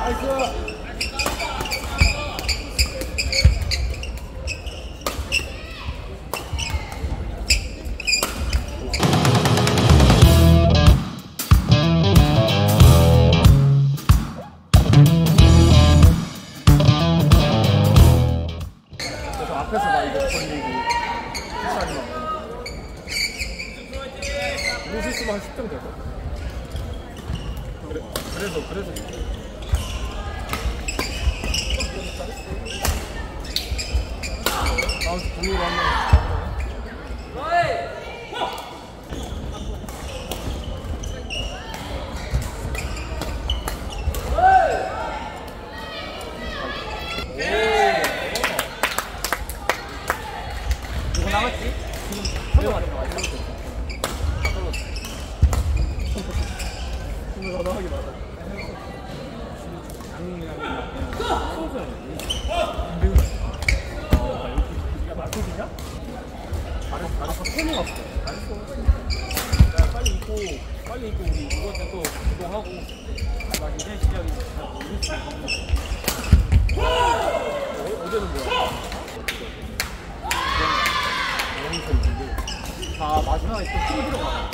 앞에서 막 이거 걸리고 푸시하지 마. 이거 실수만 한 10점 되고. 그래서 나우스 공유로 하면 누구 남았지? 다 하기 맞아. 맞거든요? 잘했어. 폰이 없어. 잘했어. 빨리 입고 우리 이것도 또 구동하고 막 이제 시작이 어제는 뭐야? 영웅선 있는데 다 마지막에 또 힘 들어가.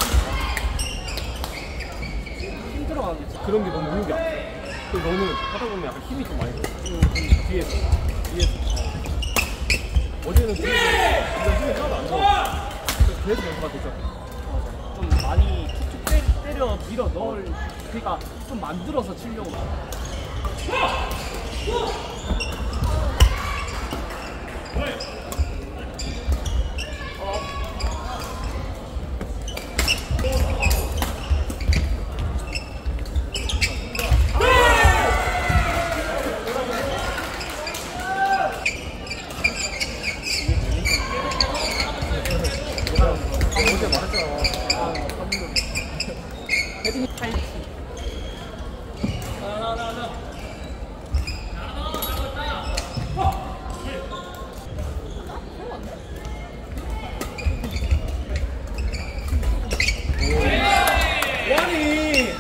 힘 들어가는 게 그런 게 너무 힘들어. 그래서 너는 하다 보면 약간 힘이 좀 많이 들어. 뒤에서. 어제는 뒤에서 진짜 힘이 하나도 안 들어. 그래서 연습가 됐잖아. 좀 많이 툭툭 때려 밀어 넣을, 그러니까 좀 만들어서 치려고. 어제 말했잖아. 헤딩 타이치. 아니.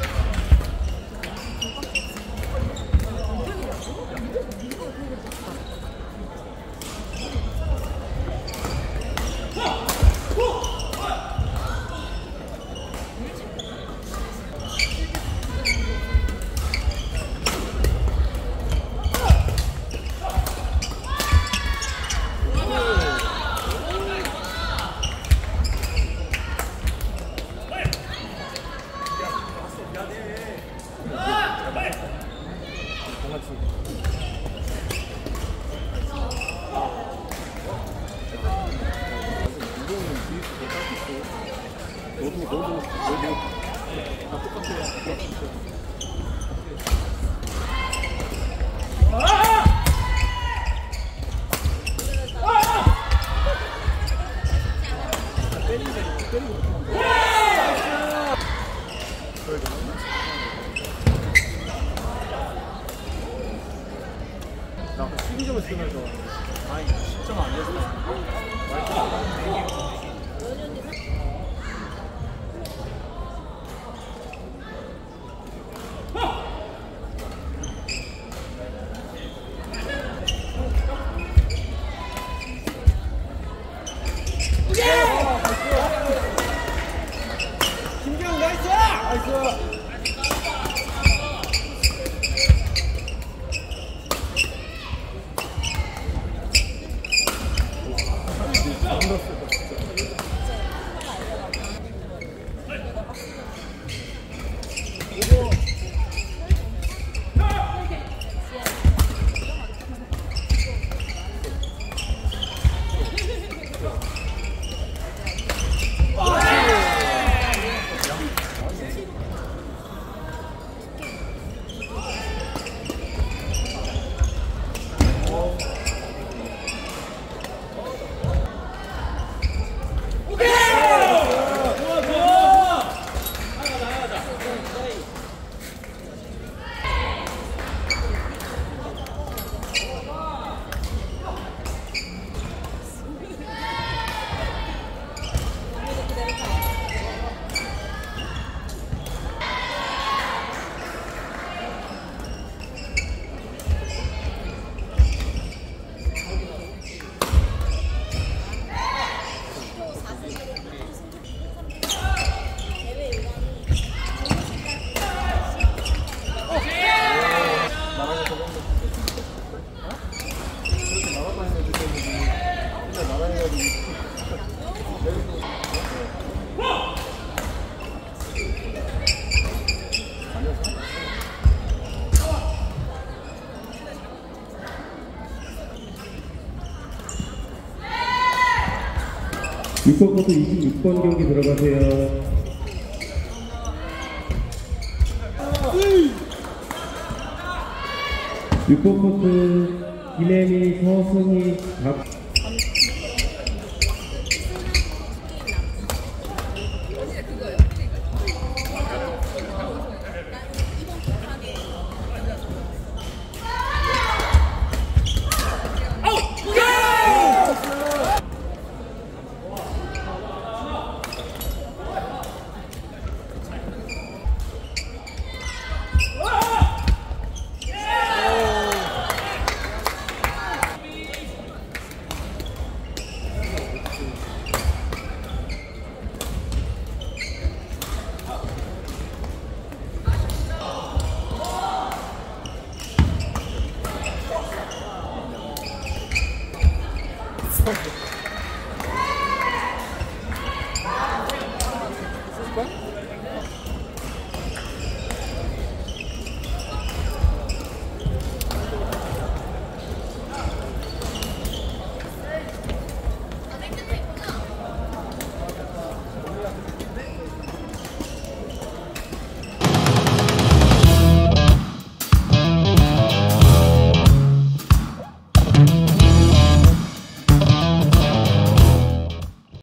너도 다 똑같아. 나 12점을 쓰면서 아니 10점 안 됐어. 김경 나이스! 나이스! 6번부터 26번 경기 들어가세요. 6번 코트 김혜미, 서승희, 박